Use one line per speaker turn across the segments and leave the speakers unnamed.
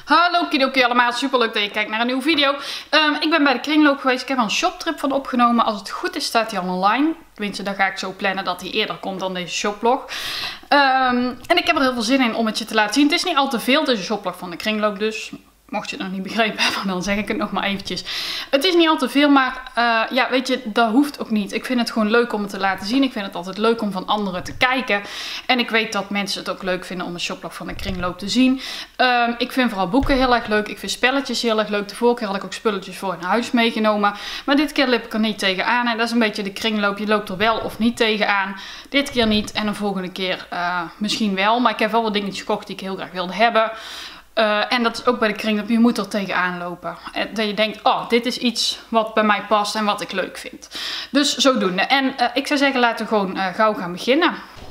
Hallo kidokie allemaal, super leuk dat je kijkt naar een nieuwe video. Ik ben bij de kringloop geweest, ik heb er een shoptrip van opgenomen. Als het goed is staat hij al online. Tenminste, dan ga ik zo plannen dat hij eerder komt dan deze shoplog. En ik heb er heel veel zin in om het je te laten zien. Het is niet al te veel, het is een shoplog van de kringloop dus. Mocht je het nog niet begrepen hebben, dan zeg ik het nog maar eventjes. Het is niet al te veel, maar ja, weet je, dat hoeft ook niet. Ik vind het gewoon leuk om het te laten zien. Ik vind het altijd leuk om van anderen te kijken. En ik weet dat mensen het ook leuk vinden om een shoplog van de kringloop te zien. Ik vind vooral boeken heel erg leuk. Ik vind spelletjes heel erg leuk. De vorige keer had ik ook spulletjes voor in huis meegenomen. Maar dit keer liep ik er niet tegenaan. En dat is een beetje de kringloop. Je loopt er wel of niet tegenaan. Dit keer niet en de volgende keer misschien wel. Maar ik heb wel wat dingetjes gekocht die ik heel graag wilde hebben. En dat is ook bij de kringloop, je moet er tegenaan lopen. Dat je denkt, oh, dit is iets wat bij mij past en wat ik leuk vind. Dus zodoende. En ik zou zeggen, laten we gewoon gauw gaan beginnen.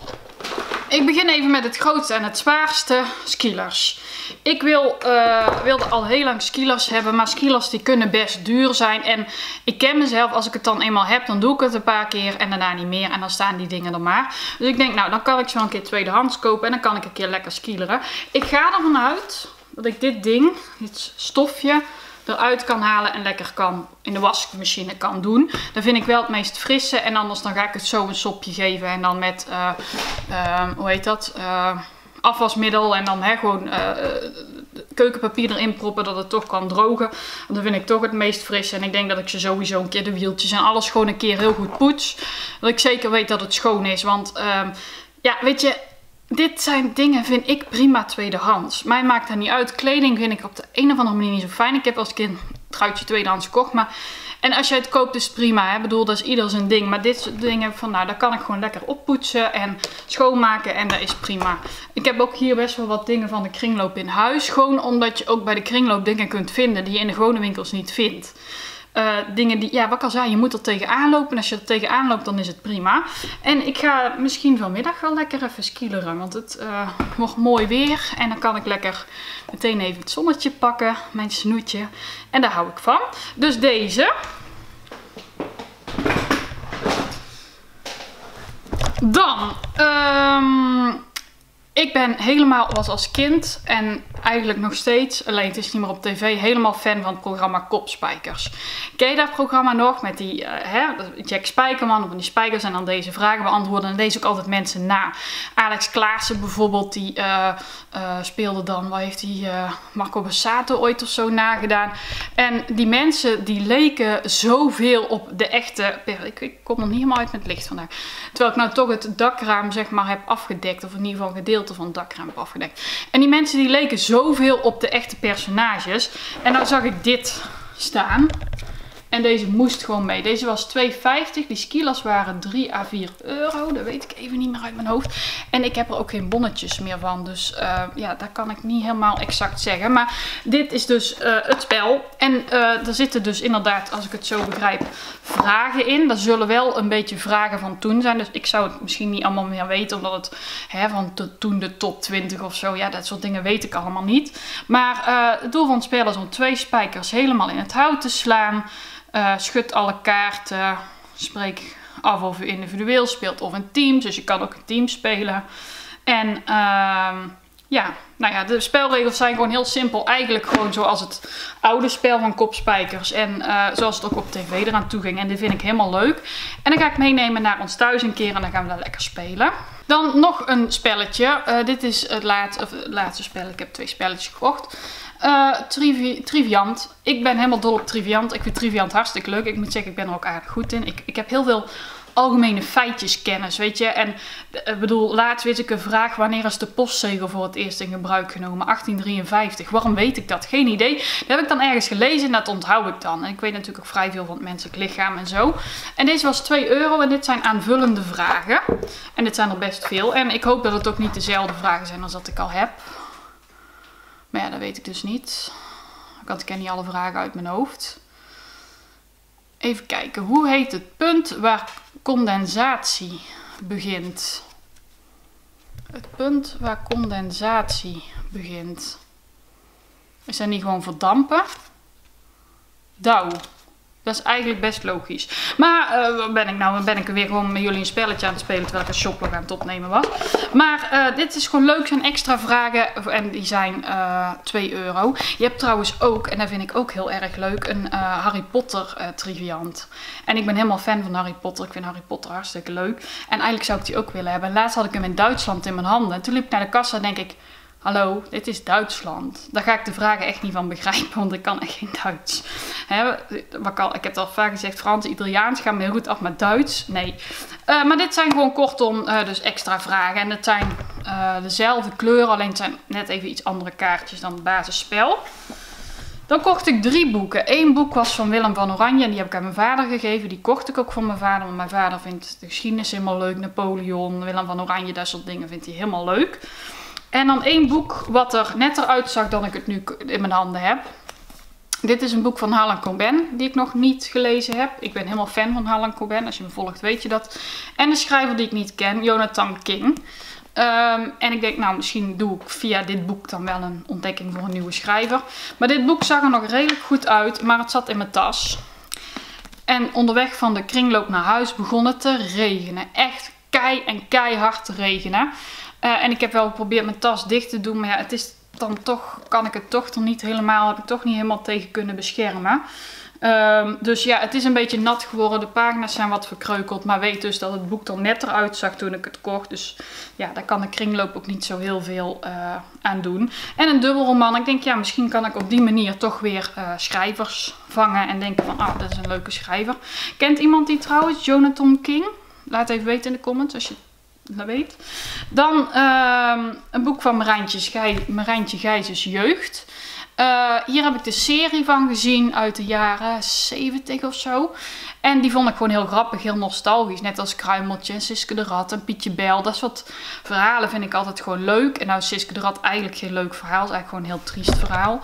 Ik begin even met het grootste en het zwaarste, skilers. Ik wilde al heel lang skilers hebben, maar skilers die kunnen best duur zijn. En ik ken mezelf, als ik het dan eenmaal heb, dan doe ik het een paar keer en daarna niet meer. En dan staan die dingen er maar. Dus ik denk, nou, dan kan ik ze wel een keer tweedehands kopen en dan kan ik een keer lekker skileren. Ik ga ervan uit dat ik dit ding, dit stofje, eruit kan halen en lekker kan in de wasmachine kan doen. Dat vind ik wel het meest frisse. En anders dan ga ik het zo een sopje geven. En dan met, hoe heet dat? Afwasmiddel. En dan gewoon keukenpapier erin proppen dat het toch kan drogen. Want dat vind ik toch het meest fris. En ik denk dat ik ze sowieso een keer de wieltjes en alles gewoon een keer heel goed poets. Dat ik zeker weet dat het schoon is. Want ja, weet je, dit zijn dingen, vind ik prima tweedehands. Mij maakt dat niet uit. Kleding vind ik op de een of andere manier niet zo fijn. Ik heb als kind een truitje tweedehands gekocht. Maar en als je het koopt is het prima. Hè? Ik bedoel, dat is ieder zijn ding. Maar dit soort dingen, van, nou, daar kan ik gewoon lekker oppoetsen en schoonmaken. En dat is prima. Ik heb ook hier best wel wat dingen van de kringloop in huis. Gewoon omdat je ook bij de kringloop dingen kunt vinden die je in de gewone winkels niet vindt. Dingen die, ja, wat ik al zei, je moet er tegenaan lopen. En als je er tegenaan loopt, dan is het prima. En ik ga misschien vanmiddag wel lekker even skileren. Want het wordt mooi weer. En dan kan ik lekker meteen even het zonnetje pakken. Mijn snoetje. En daar hou ik van. Dus deze. Dan, ik ben helemaal, was als kind en eigenlijk nog steeds, alleen het is niet meer op tv, helemaal fan van het programma Kopspijkers. Ken je dat programma nog? Met die Jack Spijkerman, of die spijkers en dan deze vragen beantwoorden. En deze ook altijd mensen na. Alex Klaassen bijvoorbeeld, die speelde dan, wat heeft die Marco Borsato ooit of zo nagedaan. En die mensen die leken zoveel op de echte, ik kom er niet helemaal uit met het licht vandaag. Terwijl ik nou toch het dakraam zeg maar heb afgedekt, of in ieder geval een gedeelte van het dakraam heb afgedekt. En die mensen die leken zoveel op de echte personages. En nou zag ik dit staan. En deze moest gewoon mee. Deze was 2,50. Die skilers waren 3 à 4 euro. Dat weet ik even niet meer uit mijn hoofd. En ik heb er ook geen bonnetjes meer van. Dus ja, dat kan ik niet helemaal exact zeggen. Maar dit is dus het spel. En er zitten dus inderdaad, als ik het zo begrijp, vragen in. Er zullen wel een beetje vragen van toen zijn. Dus ik zou het misschien niet allemaal meer weten. Omdat het van toen de top 20 of zo. Ja, dat soort dingen weet ik allemaal niet. Maar het doel van het spel is om 2 spijkers helemaal in het hout te slaan. Schud alle kaarten. Spreek af of u individueel speelt of in teams. Dus je kan ook een team spelen. En ja, nou ja, de spelregels zijn gewoon heel simpel. Eigenlijk gewoon zoals het oude spel van Kopspijkers. En zoals het ook op tv eraan toe ging. En die vind ik helemaal leuk. En dan ga ik meenemen naar ons thuis een keer. En dan gaan we daar lekker spelen. Dan nog een spelletje. Dit is het laatste spel. Ik heb 2 spelletjes gekocht. Triviant. Ik ben helemaal dol op Triviant. Ik vind Triviant hartstikke leuk. Ik moet zeggen, ik ben er ook aardig goed in. Ik heb heel veel algemene feitjeskennis, weet je. En ik bedoel, laatst wist ik een vraag: wanneer is de postzegel voor het eerst in gebruik genomen? 1853. Waarom weet ik dat? Geen idee. Dat heb ik dan ergens gelezen en dat onthoud ik dan. En ik weet natuurlijk ook vrij veel van het menselijk lichaam en zo. En deze was 2 euro en dit zijn aanvullende vragen. En dit zijn er best veel. En ik hoop dat het ook niet dezelfde vragen zijn als dat ik al heb. Maar ja, dat weet ik dus niet. Ik ken niet alle vragen uit mijn hoofd. Even kijken. Hoe heet het punt waar condensatie begint? Het punt waar condensatie begint. Is dat niet gewoon verdampen? Dauw. Dat is eigenlijk best logisch. Maar waar ben ik nou? Dan ben ik weer gewoon met jullie een spelletje aan het spelen terwijl ik een shoplog aan het opnemen was. Maar dit is gewoon leuk, zijn extra vragen en die zijn €2. Je hebt trouwens ook, en dat vind ik ook heel erg leuk, een Harry Potter triviant. En ik ben helemaal fan van Harry Potter. Ik vind Harry Potter hartstikke leuk. En eigenlijk zou ik die ook willen hebben. Laatst had ik hem in Duitsland in mijn handen. En toen liep ik naar de kassa en denk ik... Hallo, dit is Duitsland. Daar ga ik de vragen echt niet van begrijpen, want ik kan echt geen Duits. Ik heb het al vaak gezegd, Frans, Italiaans gaan me heel goed af, maar Duits, nee. Maar dit zijn gewoon kortom dus extra vragen. En het zijn dezelfde kleuren, alleen het zijn net even iets andere kaartjes dan het basisspel. Dan kocht ik 3 boeken. 1 boek was van Willem van Oranje en die heb ik aan mijn vader gegeven. Die kocht ik ook van mijn vader, want mijn vader vindt de geschiedenis helemaal leuk. Napoleon, Willem van Oranje, dat soort dingen vindt hij helemaal leuk. En dan 1 boek wat er netter uitzag dan ik het nu in mijn handen heb. Dit is een boek van Harlan Coben die ik nog niet gelezen heb. Ik ben helemaal fan van Harlan Coben. Als je me volgt weet je dat. En een schrijver die ik niet ken, Jonathan King. En ik denk, nou misschien doe ik via dit boek dan wel een ontdekking voor een nieuwe schrijver. Maar dit boek zag er nog redelijk goed uit, maar het zat in mijn tas. En onderweg van de kringloop naar huis begon het te regenen. Echt keihard te regenen. En ik heb wel geprobeerd mijn tas dicht te doen, maar ja, het is dan toch, kan ik het toch er niet helemaal, heb ik toch niet helemaal tegen kunnen beschermen. Dus ja, het is een beetje nat geworden, de pagina's zijn wat verkreukeld, maar weet dus dat het boek er netter uitzag toen ik het kocht. Dus ja, daar kan de kringloop ook niet zo heel veel aan doen. En een dubbelroman, ik denk ja, misschien kan ik op die manier toch weer schrijvers vangen en denken van, ah, dat is een leuke schrijver. Kent iemand die trouwens, Jonathan King? Laat even weten in de comments als je dat weet. Dan een boek van Marijntje Gijsens Jeugd. Hier heb ik de serie van gezien uit de jaren 70 of zo. En die vond ik gewoon heel grappig, heel nostalgisch. Net als Kruimeltje en Siske de Rat en Pietje Bel. Dat soort verhalen vind ik altijd gewoon leuk. En nou is Siske de Rat eigenlijk geen leuk verhaal. Het is eigenlijk gewoon een heel triest verhaal.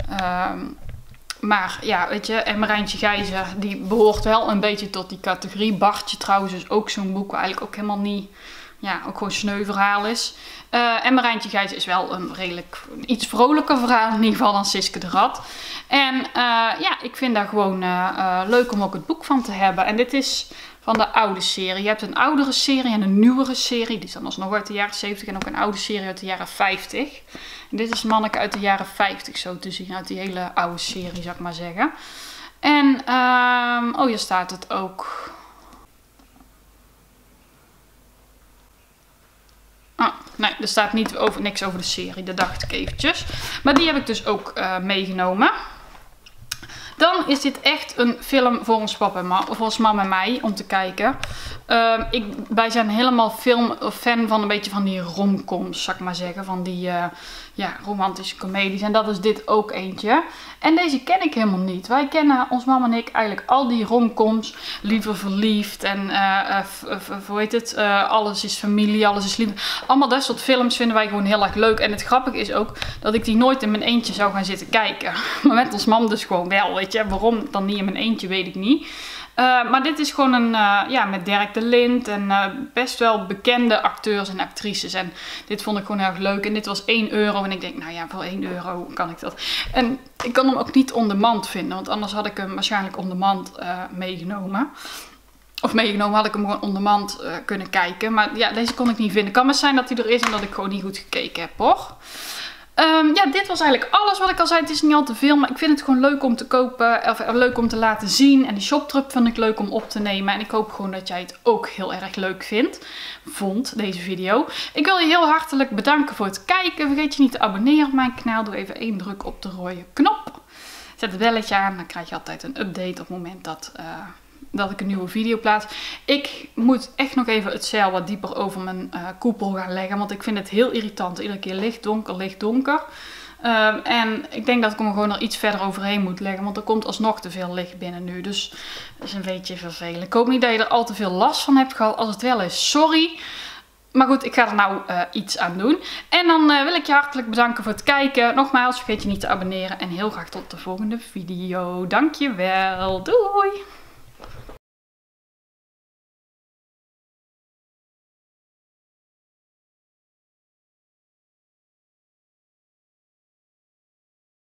Maar ja, weet je, en Marijntje Gijzen, die behoort wel een beetje tot die categorie. Bartje trouwens is ook zo'n boek waar eigenlijk ook helemaal niet... Ja, ook gewoon sneu verhaal is. En Marijntje Gijzen is wel een redelijk iets vrolijker verhaal in ieder geval dan Siske de Rat. En ja, ik vind daar gewoon leuk om ook het boek van te hebben. En dit is van de oude serie. Je hebt een oudere serie en een nieuwere serie. Die is dan alsnog uit de jaren 70 en ook een oude serie uit de jaren 50. En dit is Manneke uit de jaren 50 zo te zien. Uit die hele oude serie, zou ik maar zeggen. En, oh, hier staat het ook... Ah, nee, er staat niks over de serie, dat dacht ik eventjes. Maar die heb ik dus ook meegenomen. Dan is dit echt een film voor ons papa en volgens mam en mij om te kijken. Wij zijn helemaal fan van een beetje van die romcoms, zou ik maar zeggen. Van die ja, romantische comedies. En dat is dit ook eentje. En deze ken ik helemaal niet. Wij kennen, ons mam en ik, eigenlijk al die romcoms. Liever verliefd en hoe heet het? Alles is familie, alles is liefde. Allemaal dat soort films vinden wij gewoon heel erg leuk. En het grappige is ook dat ik die nooit in mijn eentje zou gaan zitten kijken. Maar met ons mam dus gewoon wel, weet je. Waarom dan niet in mijn eentje, weet ik niet. Maar dit is gewoon een, ja, met Dirk de Lint en best wel bekende acteurs en actrices. En dit vond ik gewoon erg leuk. En dit was €1. En ik denk, nou ja, voor €1 kan ik dat. En ik kan hem ook niet on demand vinden. Want anders had ik hem waarschijnlijk on demand meegenomen. Of meegenomen had ik hem gewoon on demand kunnen kijken. Maar ja, deze kon ik niet vinden. Het kan maar zijn dat hij er is en dat ik gewoon niet goed gekeken heb, hoor. Ja, dit was eigenlijk alles wat ik al zei. Het is niet al te veel, maar ik vind het gewoon leuk om te kopen. Of leuk om te laten zien. En die shoptrip vind ik leuk om op te nemen. En ik hoop gewoon dat jij het ook heel erg leuk vond, deze video. Ik wil je heel hartelijk bedanken voor het kijken. Vergeet je niet te abonneren op mijn kanaal. Doe even 1 druk op de rode knop. Zet het belletje aan. Dan krijg je altijd een update op het moment dat ik een nieuwe video plaats. Ik moet echt nog even het zeil wat dieper over mijn koepel gaan leggen. Want ik vind het heel irritant. Iedere keer licht, donker, licht, donker. En ik denk dat ik hem gewoon er iets verder overheen moet leggen. Want er komt alsnog te veel licht binnen nu. Dus dat is een beetje vervelend. Ik hoop niet dat je er al te veel last van hebt gehad. Als het wel is, sorry. Maar goed, ik ga er nou iets aan doen. En dan wil ik je hartelijk bedanken voor het kijken. Nogmaals, vergeet je niet te abonneren. En heel graag tot de volgende video. Dankjewel. Doei!